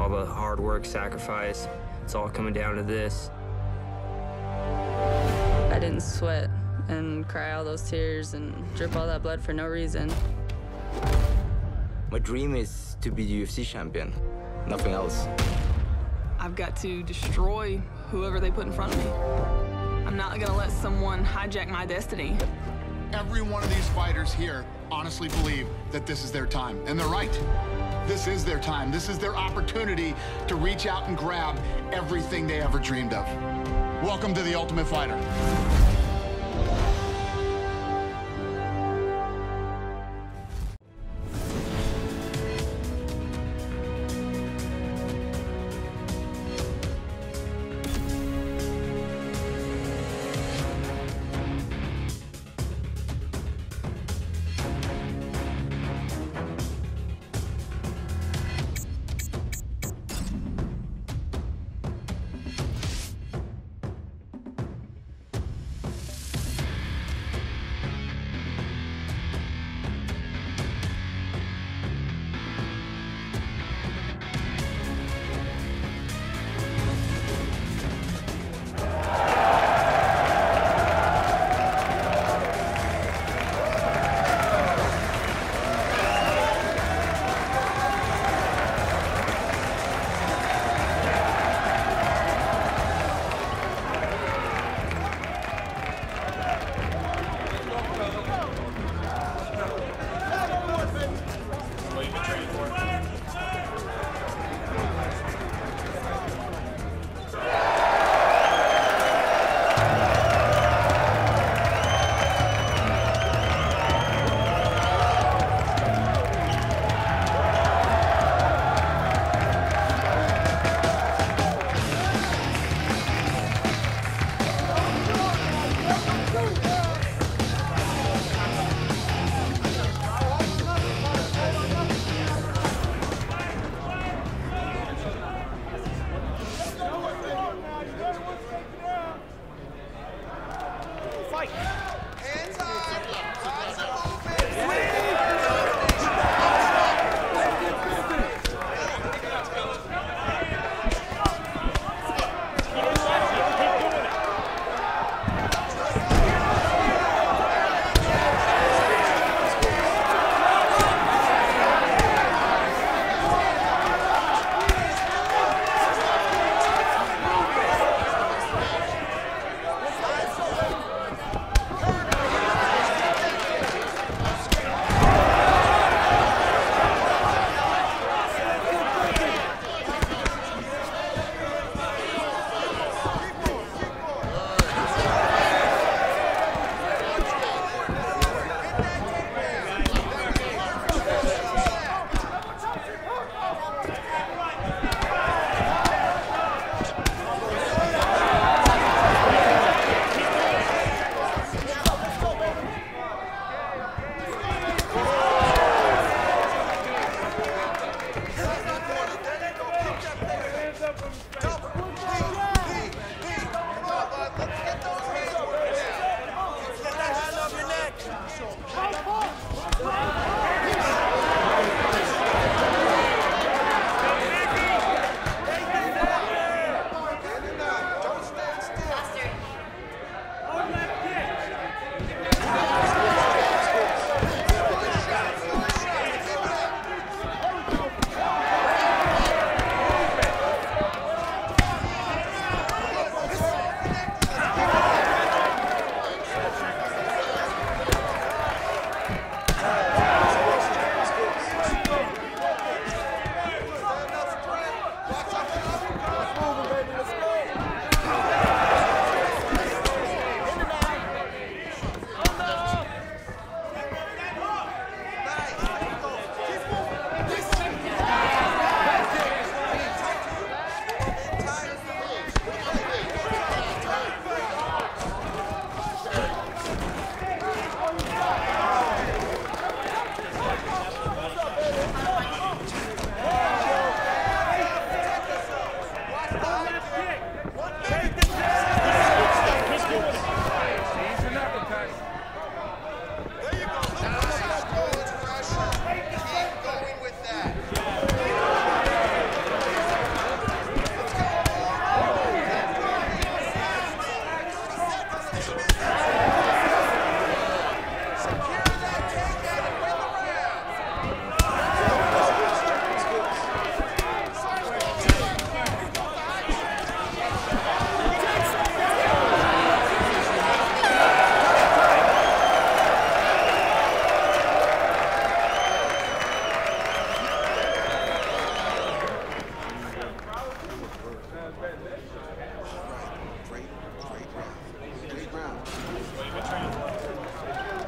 all the hard work, sacrifice, it's all coming down to this. I didn't sweat and cry all those tears and drip all that blood for no reason. My dream is to be the UFC champion, nothing else. I've got to destroy whoever they put in front of me. I'm not gonna let someone hijack my destiny. Every one of these fighters here honestly believe that this is their time, and they're right. This is their time. This is their opportunity to reach out and grab everything they ever dreamed of. Welcome to The Ultimate Fighter.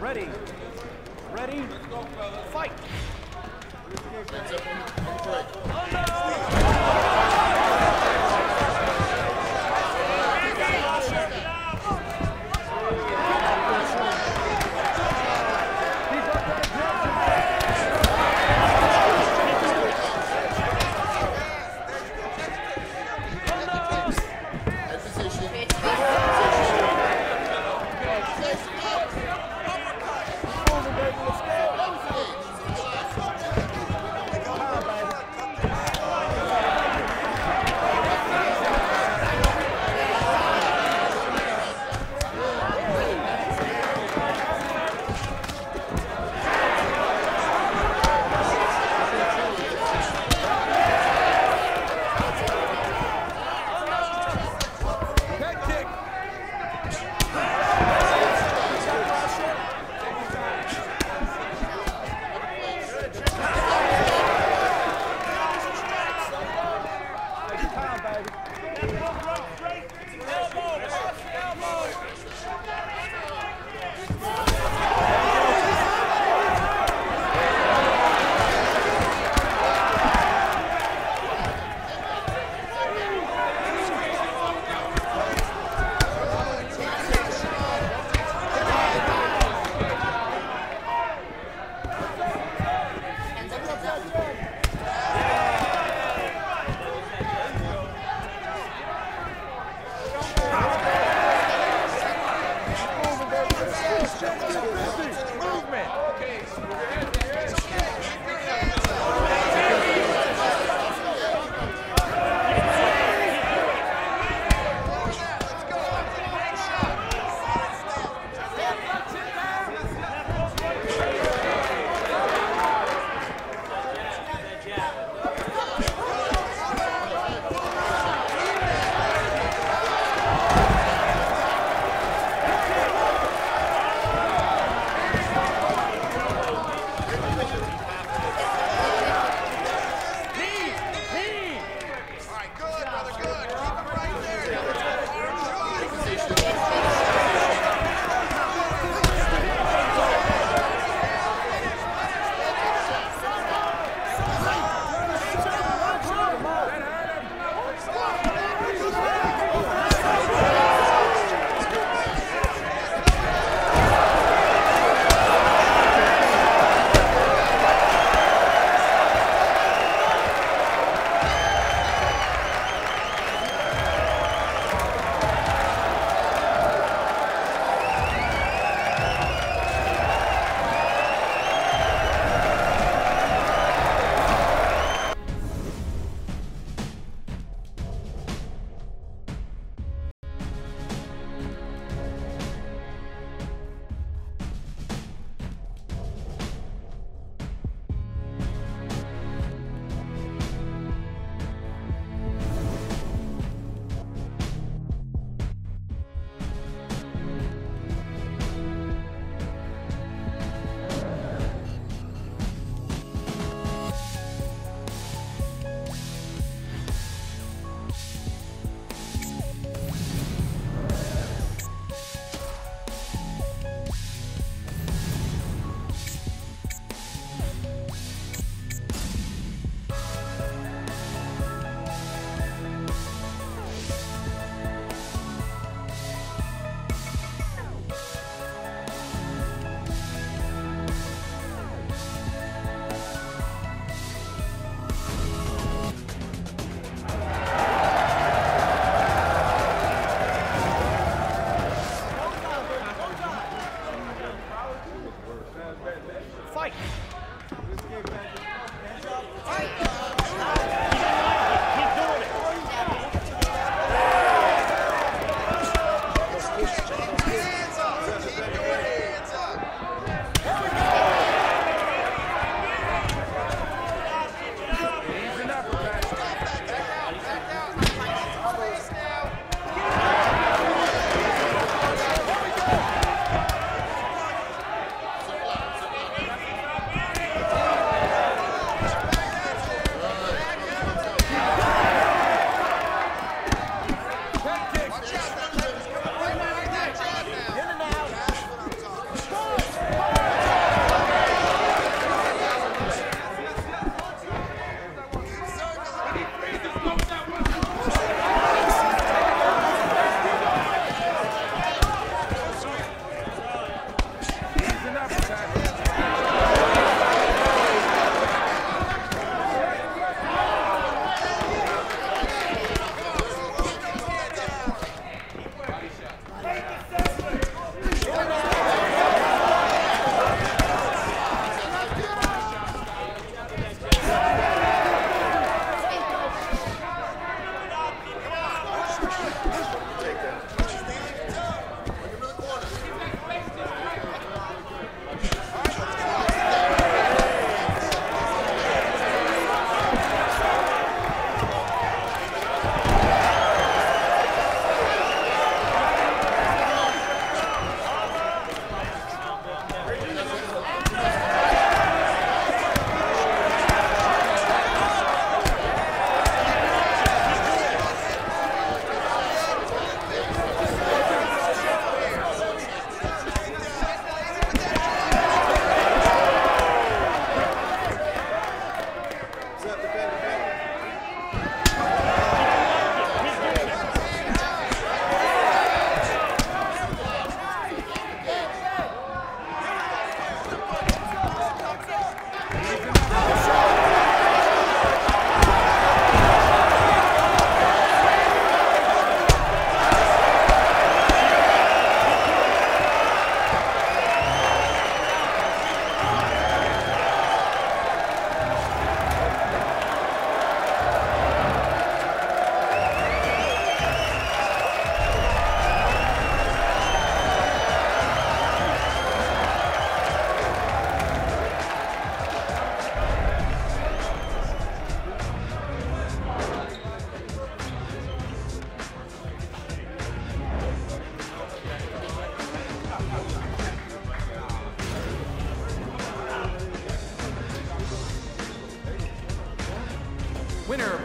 Ready. Ready. Fight.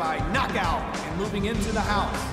by knockout and moving into the house.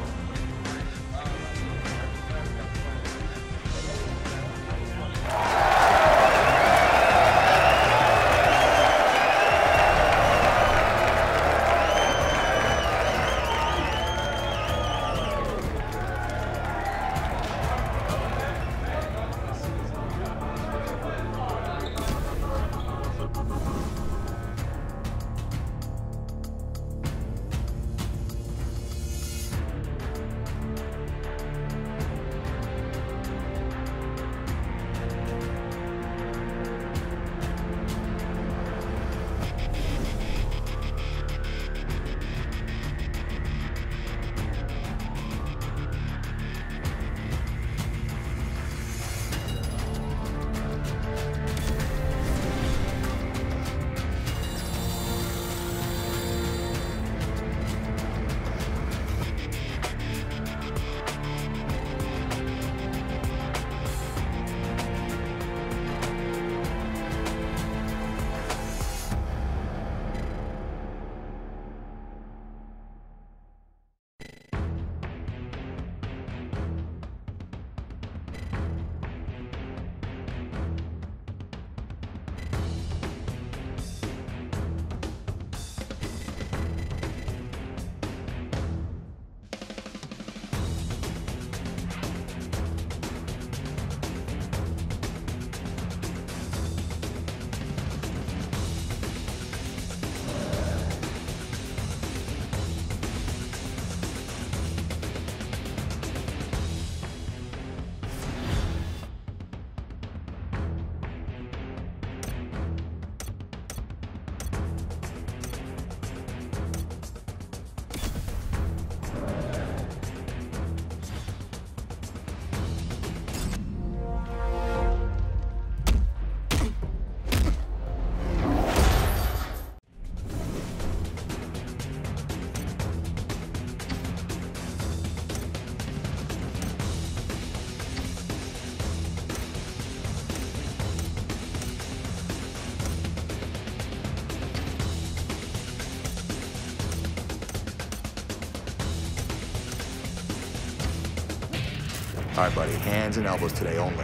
All right, buddy, hands and elbows today only.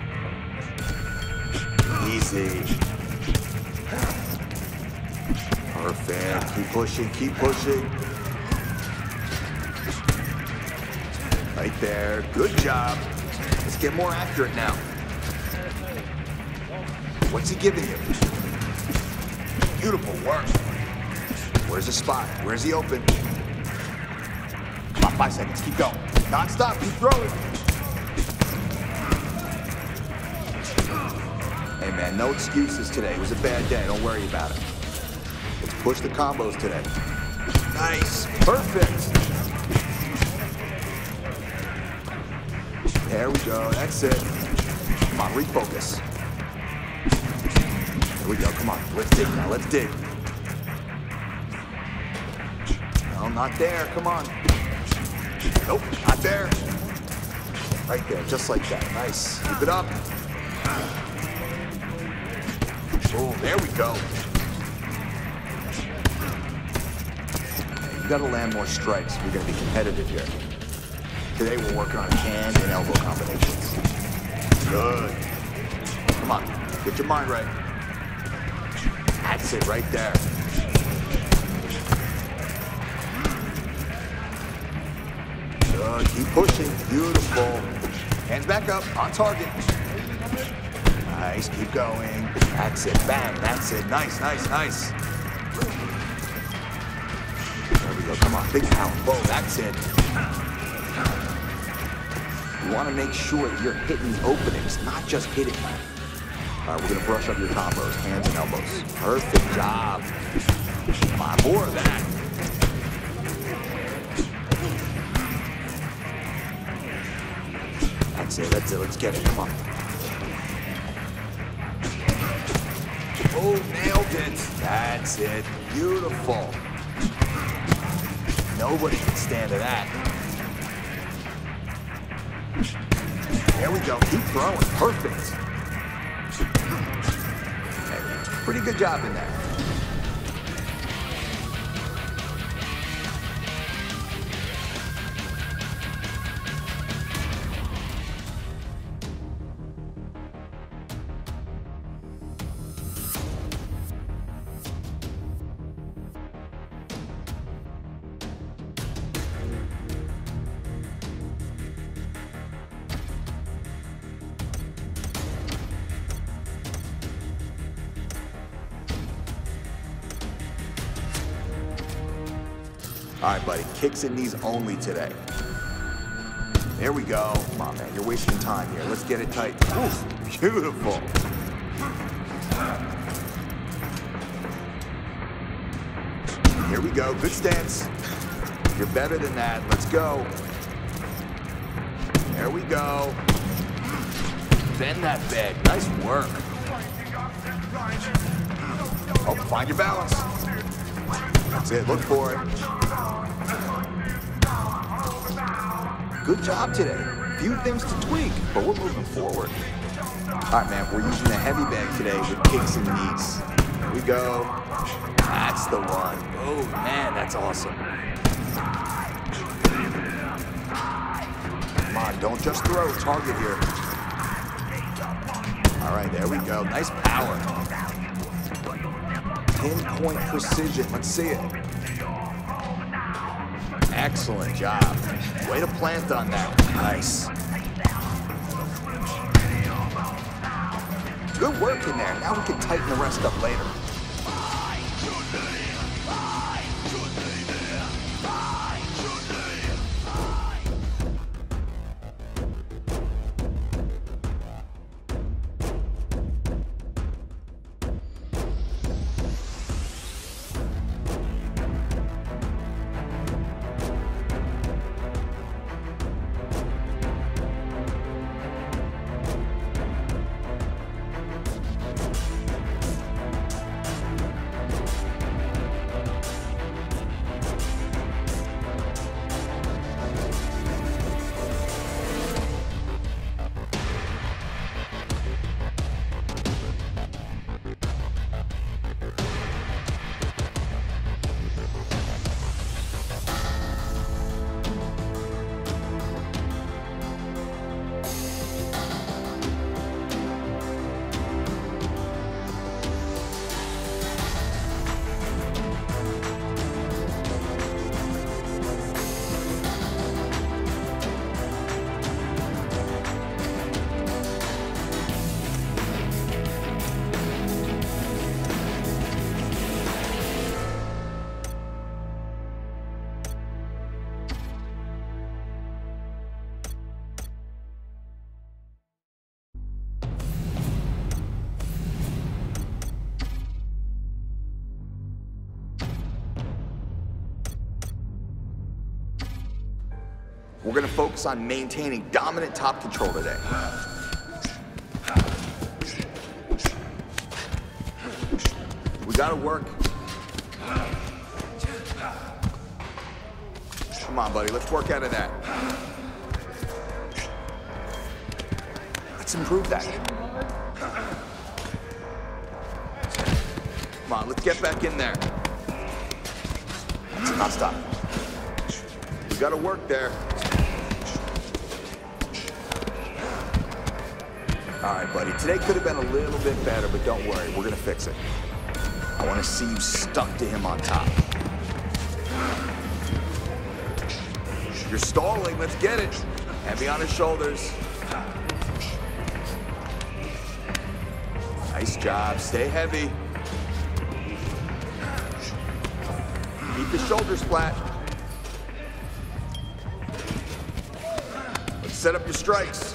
Easy. Perfect. Keep pushing, keep pushing. Right there. Good job. Let's get more accurate now. What's he giving you? Beautiful work. Where's the spot? Where's he open? About 5 seconds. Keep going. Non-stop. Keep throwing. Hey, man, no excuses today. It was a bad day. Don't worry about it. Let's push the combos today. Nice. Perfect. There we go. That's it. Come on, refocus. Here we go. Come on. Let's dig now. Let's dig. No, not there. Come on. Nope, not there. Right there, just like that. Nice. Keep it up. Oh, there we go. You gotta land more strikes if you're gonna be competitive here. Today we're working on hand and elbow combinations. Good. Come on, get your mind right. That's it right there. Good, keep pushing. Beautiful. Hands back up, on target. Nice, keep going. That's it, bang, that's it. Nice, nice, nice. There we go, come on, big pound. Whoa, that's it. You want to make sure that you're hitting the openings, not just hitting them. All right, we're going to brush up your combos, hands and elbows. Perfect job. Come on, more of that. That's it, let's get it, come on. Oh, nailed it. That's it, beautiful. Nobody can stand to that. There we go, keep throwing, perfect. Hey, pretty good job in there. All right, buddy, kicks and knees only today. There we go. Come on, man, you're wasting time here. Let's get it tight. Oof, beautiful. Here we go, good stance. You're better than that, let's go. There we go. Bend that bag, nice work. Oh, find your balance. That's it, look for it. Good job today. Few things to tweak, but we're moving forward. All right, man, we're using the heavy bag today with kicks and knees. Here we go. That's the one. Oh, man, that's awesome. Come on, don't just throw, target here. All right, there we go. Nice power. Pinpoint precision. Let's see it. Excellent job. Way to plant on that. Nice. Good work in there. Now we can tighten the rest up later. We're gonna focus on maintaining dominant top control today. We gotta work. Come on, buddy, let's work out of that. Let's improve that. Come on, let's get back in there. Now stop. We gotta work there. All right, buddy, today could have been a little bit better, but don't worry, we're gonna fix it. I wanna see you stuck to him on top. You're stalling, let's get it. Heavy on his shoulders. Nice job, stay heavy. Keep the shoulders flat. Let's set up your strikes.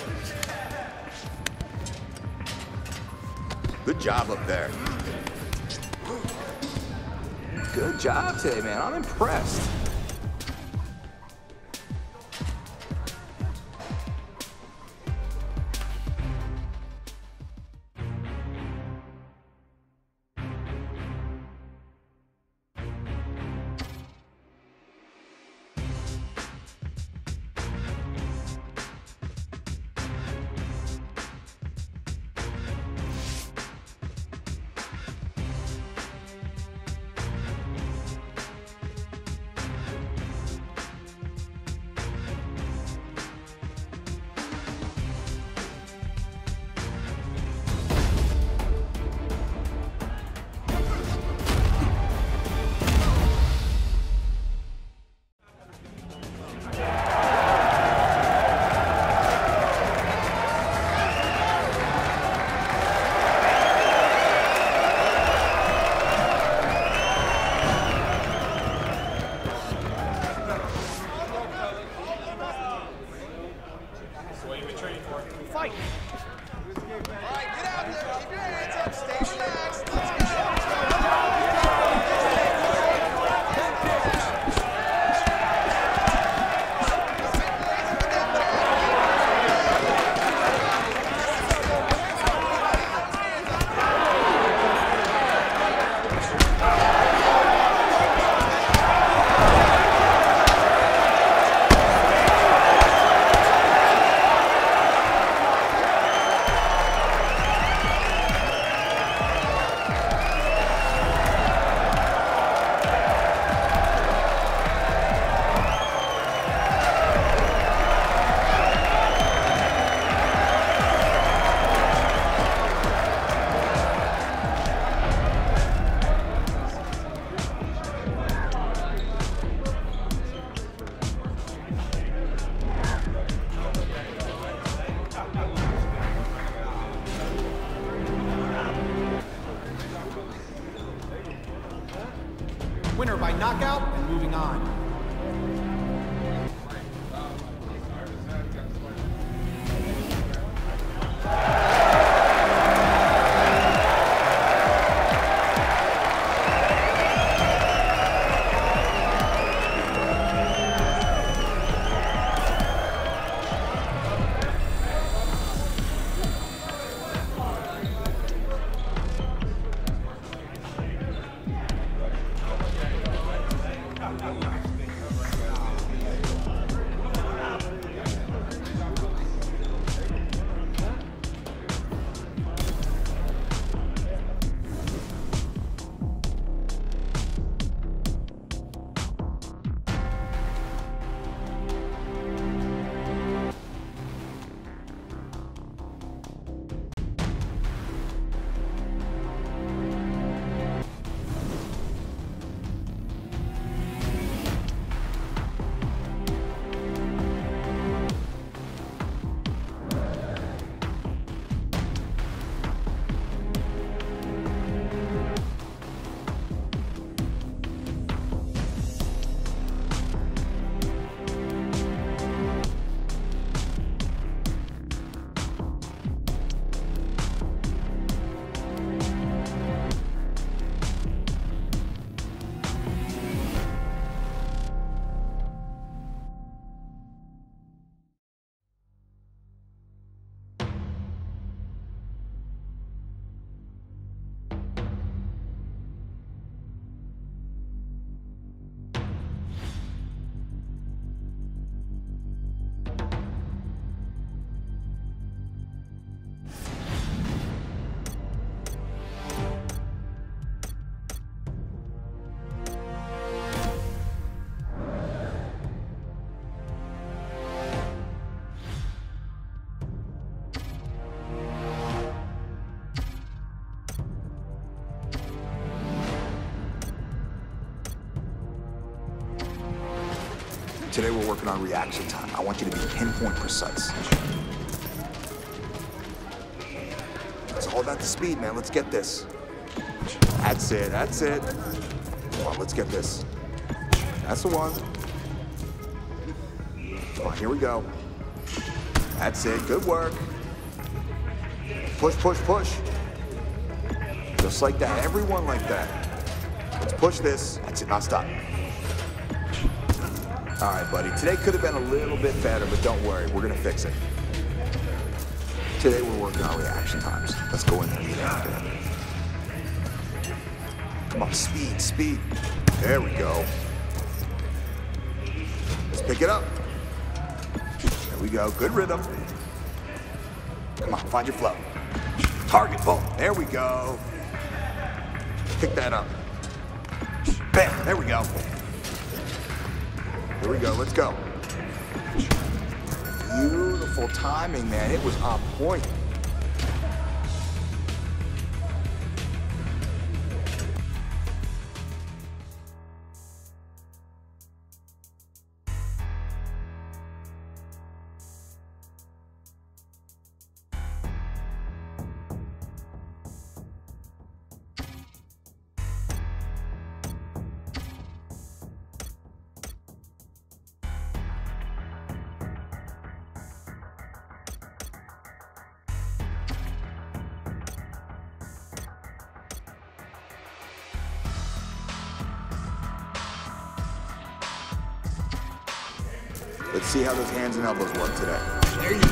Good job up there. Good job today, man. I'm impressed. Winner by knockout and moving on. Today we're working on reaction time. I want you to be pinpoint precise. It's all about the speed, man. Let's get this. That's it, that's it. Come on, let's get this. That's the one. Come on, here we go. That's it, good work. Push, push, push. Just like that, everyone like that. Let's push this. That's it, now stop. All right, buddy. Today could have been a little bit better, but don't worry. We're going to fix it. Today we're working on reaction times. Let's go in there and get after it. Come on, speed, speed. There we go. Let's pick it up. There we go. Good rhythm. Come on, find your flow. Target, boom. There we go. Pick that up. Bam, there we go. Here we go, let's go. Beautiful timing, man. It was on point. Let's see how those hands and elbows work today. There you go.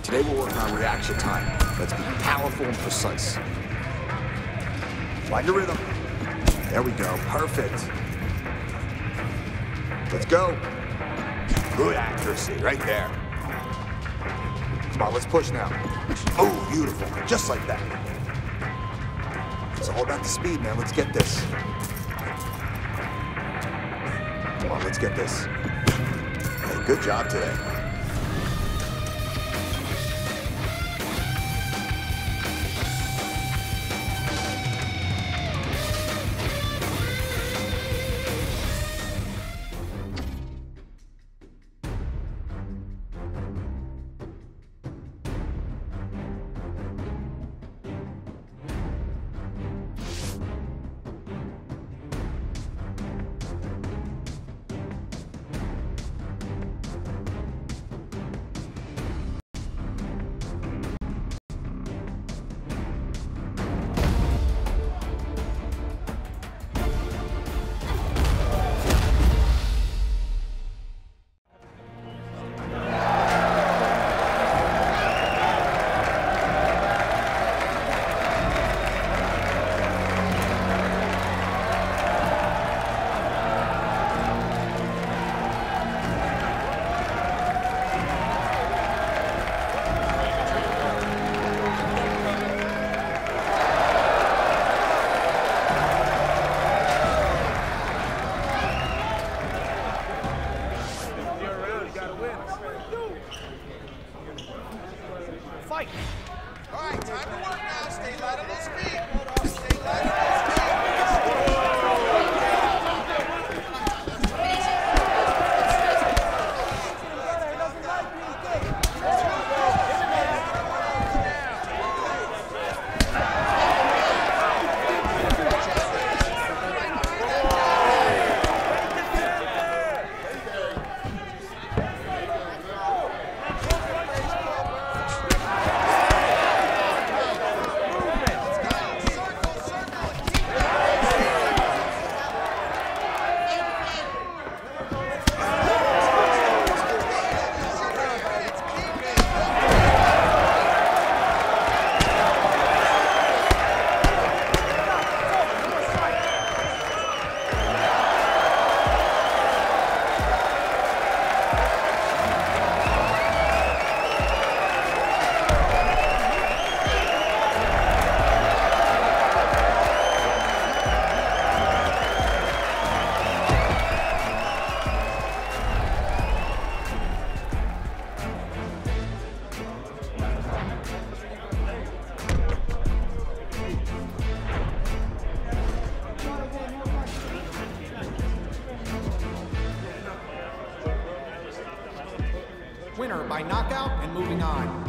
Today we're working on reaction time. Let's be powerful and precise. Find your rhythm. There we go, perfect. Let's go. Good accuracy, right there. Come on, let's push now. Oh, beautiful, just like that. It's all about the speed, man, let's get this. Come on, let's get this. Hey, good job today. Fight! All right, time to work now. Stay light on those feet. Stay light on those feet. Winner by knockout and moving on.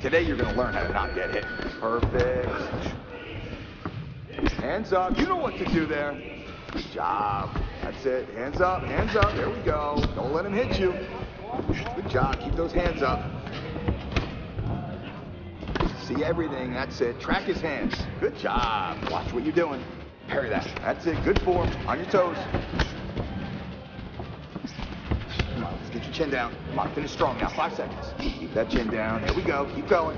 Today you're gonna learn how to not get hit. Perfect. Hands up, you know what to do there. Good job. That's it, hands up, there we go. Don't let him hit you. Good job, keep those hands up. See everything, that's it. Track his hands. Good job. Watch what you're doing. Parry that. That's it, good form. On your toes. Come on, let's get your chin down. Come on, finish strong now, 5 seconds. Keep that chin down, there we go, keep going.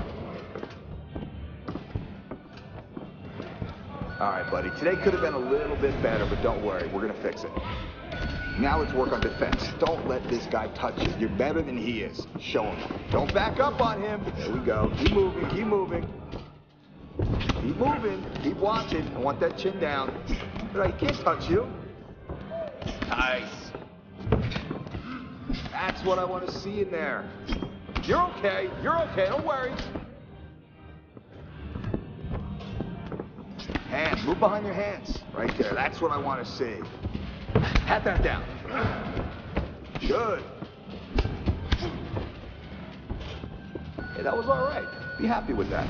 All right, buddy, today could have been a little bit better, but don't worry, we're gonna fix it. Now let's work on defense. Don't let this guy touch you. You're better than he is. Show him. Don't back up on him. There we go. Keep moving, keep moving. Keep moving, keep watching. I want that chin down. He can't touch you. Nice. That's what I want to see in there. You're okay, don't worry. Hands, move behind your hands. Right there, that's what I want to see. Pat that down. Good. Hey, that was all right. Be happy with that.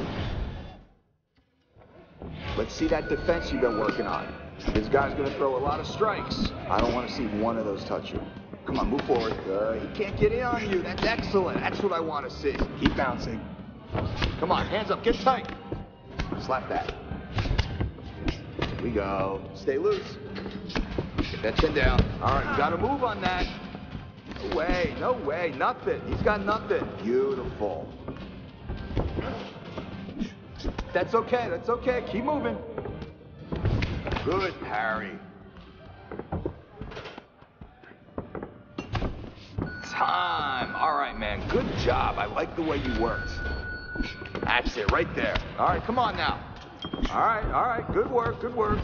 Let's see that defense you've been working on. This guy's going to throw a lot of strikes. I don't want to see one of those touch you. Come on, move forward. He can't get in on you. That's excellent. That's what I want to see. Keep bouncing. Come on, hands up. Get tight. Slap that. Here we go. Stay loose. Get that chin down. All right, you got to move on that. No way, nothing. He's got nothing. Beautiful. That's okay. Keep moving. Good parry. Time. All right, man. Good job. I like the way you worked. That's it, right there. All right, come on now. All right. Good work.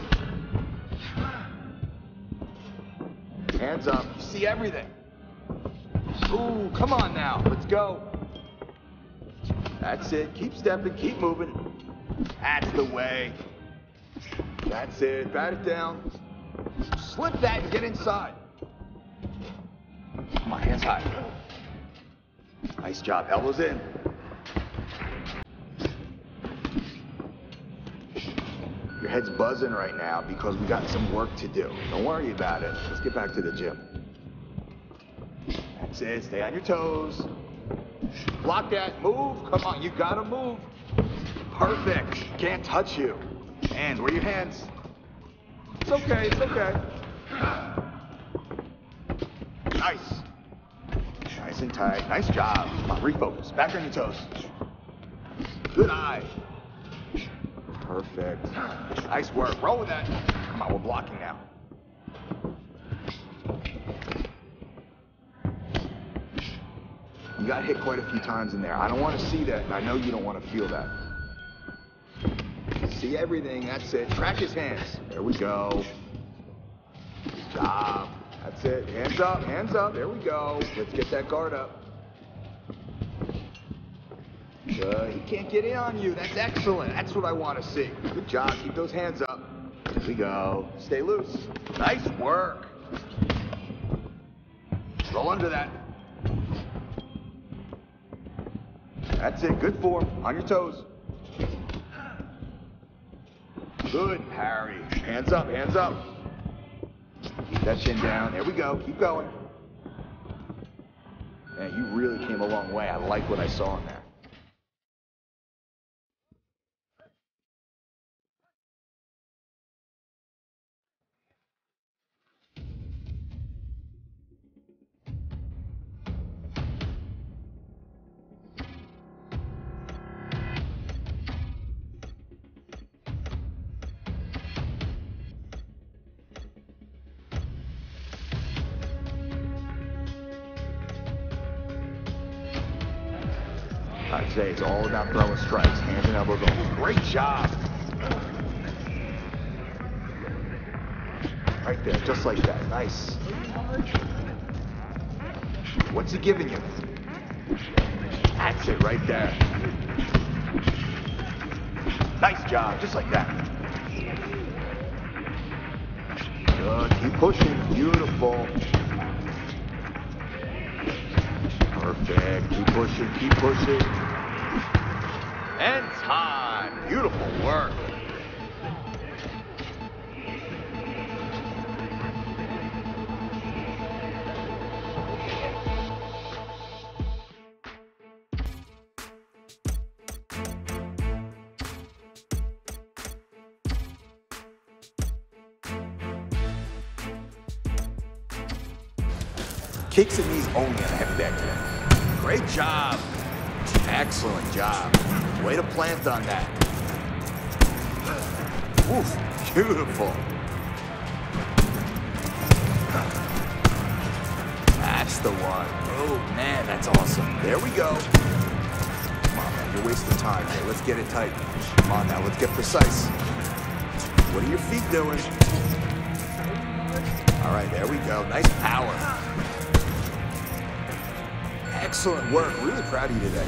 Hands up. You see everything. Ooh, come on now. Let's go. That's it. Keep stepping. Keep moving. That's the way. That's it. Bat it down. Slip that and get inside. Come on, hands high. Nice job. Elbows in. Your head's buzzing right now because we got some work to do. Don't worry about it. Let's get back to the gym. That's it. Stay on your toes. Block that. Move. Come on. You gotta move. Perfect. Can't touch you. Hands. Where are your hands? It's okay. Nice. Nice and tight. Nice job. Come on, refocus. Back on your toes. Good eye. Perfect. Nice work. Roll with that. Come on, we're blocking now. You got hit quite a few times in there. I don't want to see that, and I know you don't want to feel that. See everything. That's it. Track his hands. There we go. Good job. That's it. Hands up. There we go. Let's get that guard up. Good. He can't get in on you. That's excellent. That's what I want to see. Good job. Keep those hands up. There we go. Stay loose. Nice work. Roll under that. That's it. Good form. On your toes. Good parry. Hands up. Keep that chin down. There we go. Keep going. Man, you really came a long way. I like what I saw in there. Today it's all about throwing strikes, hands and elbows open. Great job. Right there, just like that. Nice. What's he giving you? That's it right there. Nice job, just like that. Good, keep pushing, beautiful. Perfect, keep pushing. And time. Beautiful work. Kicks and knees only on the heavy bag today. Great job. Excellent job. Way to plant on that. Oof, beautiful. That's the one. Oh, man, that's awesome. There we go. Come on, man, you're wasting time here. Let's get it tight. Come on now, let's get precise. What are your feet doing? All right, there we go. Nice power. Excellent work. Really proud of you today.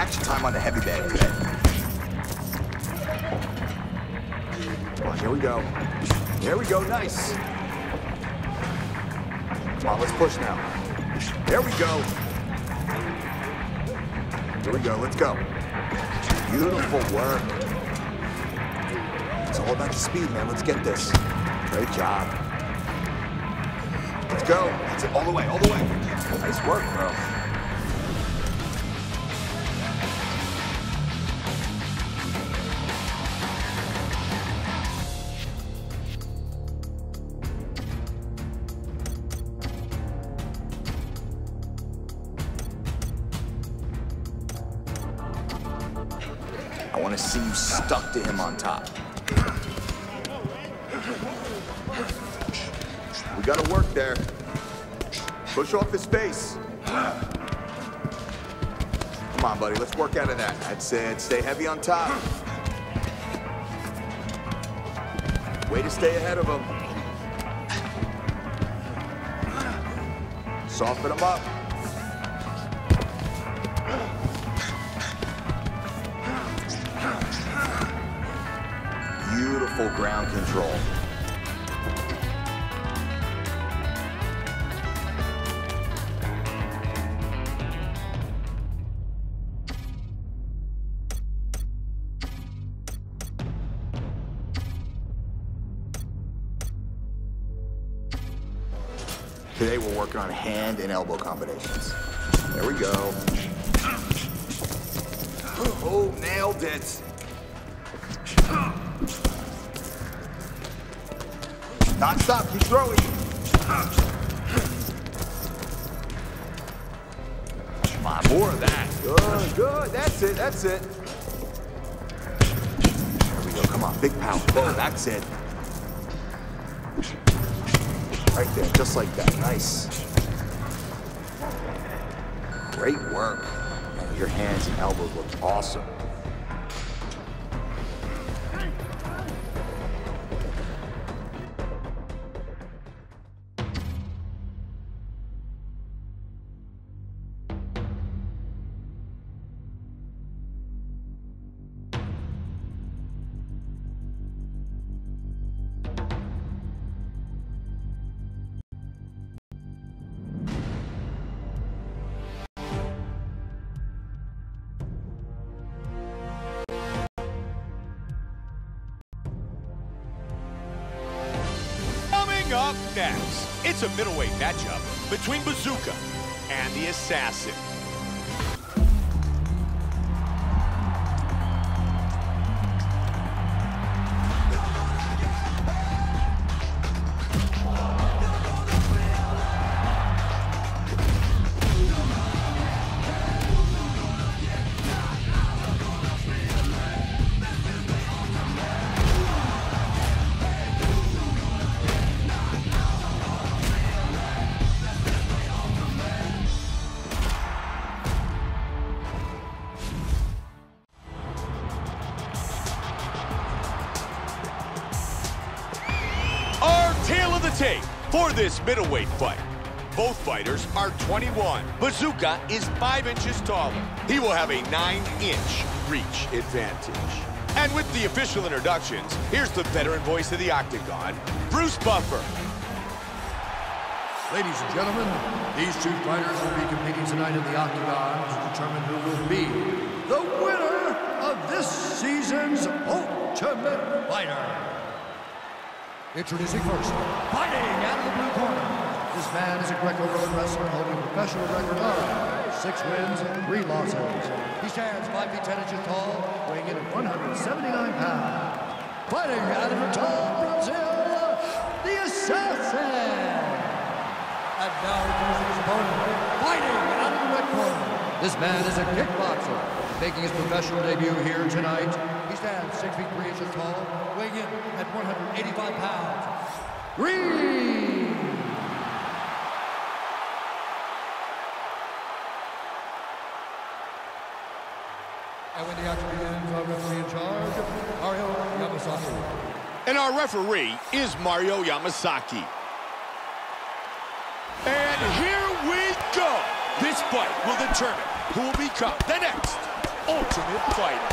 action time on the heavy bag today. Come on, here we go. There we go, nice. Come on, let's push now. There we go. Here we go, let's go. Beautiful work. It's all about the speed, man. Let's get this. Great job. Let's go. That's it, all the way, all the way. Nice work, bro. I want to see you stuck to him on top. We got to work there. Push off his face. Come on, buddy. Let's work out of that. That's it. Stay heavy on top. Way to stay ahead of him. Soften him up. Beautiful ground control. Today we're working on hand and elbow combinations. There we go. Oh, nailed it. Non-stop, keep throwing. Come on, more of that. Good, good, that's it, that's it. There we go, come on, big power. Oh, that's it. Right there, just like that, nice. Great work. Man, your hands and elbows look awesome. Up next, it's a middleweight matchup between Bazooka and the Assassin. Tape for this middleweight fight. Both fighters are 21. Bazooka is 5 inches taller. He will have a 9-inch reach advantage. And with the official introductions, here's the veteran voice of the Octagon, Bruce Buffer. Ladies and gentlemen, these two fighters will be competing tonight in the Octagon to determine who will be the winner of this season's Ultimate Fighter. Introducing first, fighting out of the blue corner. This man is a Greco-Roman wrestler holding a professional record of 6 wins and 3 losses. He stands 5 feet 10 inches tall, weighing in at 179 pounds. Fighting out of Natal, Brazil, the Assassin. And now introducing his opponent, fighting out of the red corner. This man is a kickboxer, making his professional debut here tonight. He stands 6 feet 3 inches tall, weighing in at 185 pounds. Green! And when the action begins, our referee in charge, Mario Yamasaki. And our referee is Mario Yamasaki. And here we go. This fight will determine who will become the next Ultimate Fighter.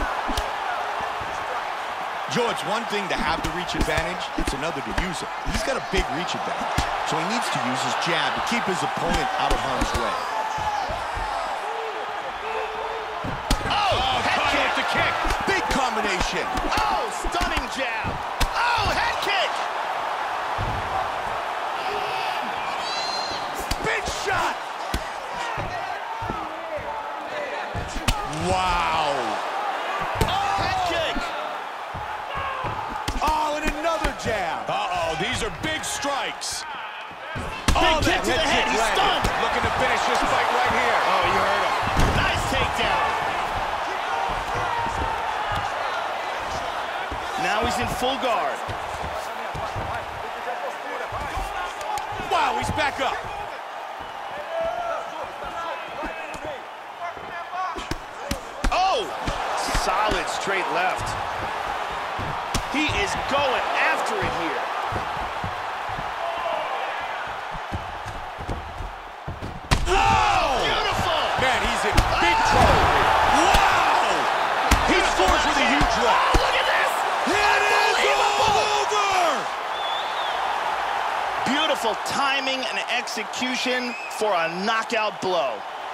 Joe, it's one thing to have the reach advantage, it's another to use it. He's got a big reach advantage, so he needs to use his jab to keep his opponent out of harm's way. Oh, head kick to kick. Big combination. Oh, stunning jab. Oh, head kick. Big shot. Wow. Oh, head kick. Oh, and another jab. Uh-oh, these are big strikes. Big kick to the head, he's stunned. Looking to finish this fight right here. Oh, you heard him. Nice takedown. Now he's in full guard. Wow, he's back up. Oh, solid straight left. He is going after it here. Oh! Beautiful! Man, he's in big trouble. Wow! He scores with a huge left. Oh, look at this! It is all over! Beautiful timing and execution for a knockout blow.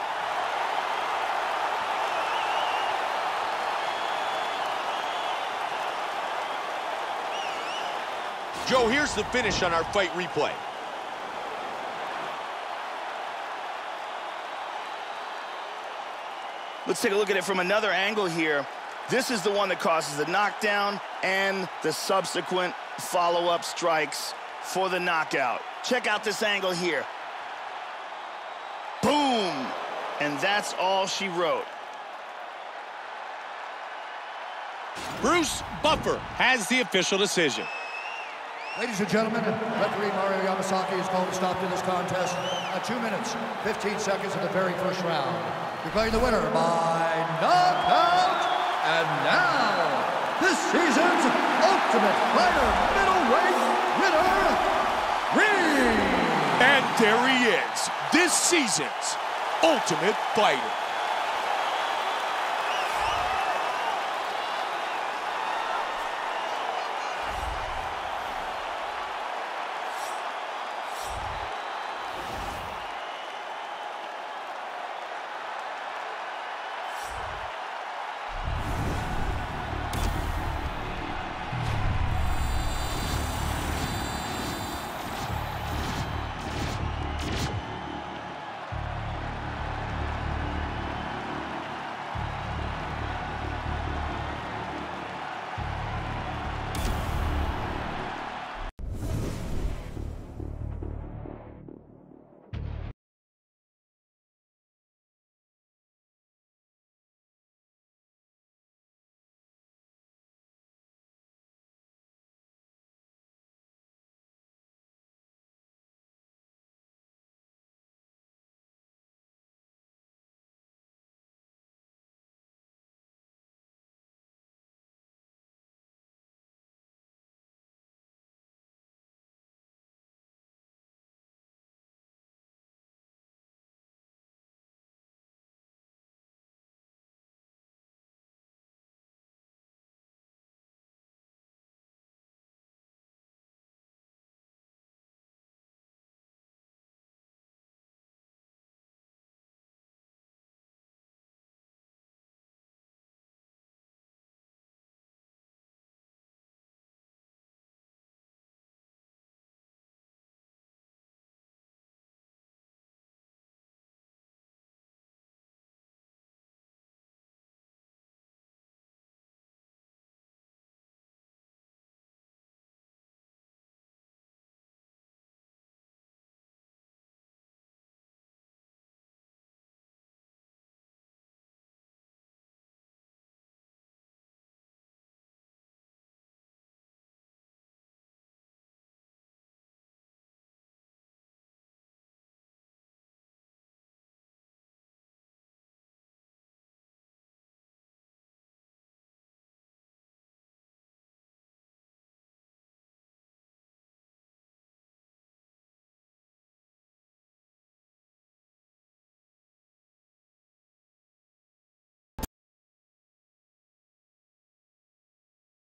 Joe, here's the finish on our fight replay. Let's take a look at it from another angle here. This is the one that causes the knockdown and the subsequent follow-up strikes for the knockout. Check out this angle here. Boom! And that's all she wrote. Bruce Buffer has the official decision. Ladies and gentlemen, referee Mario Yamasaki has called a stop to this contest at 2 minutes, 15 seconds of the very first round. Declaring the winner by knockout. And now, this season's Ultimate Fighter middleweight winner, And there he is, this season's Ultimate Fighter.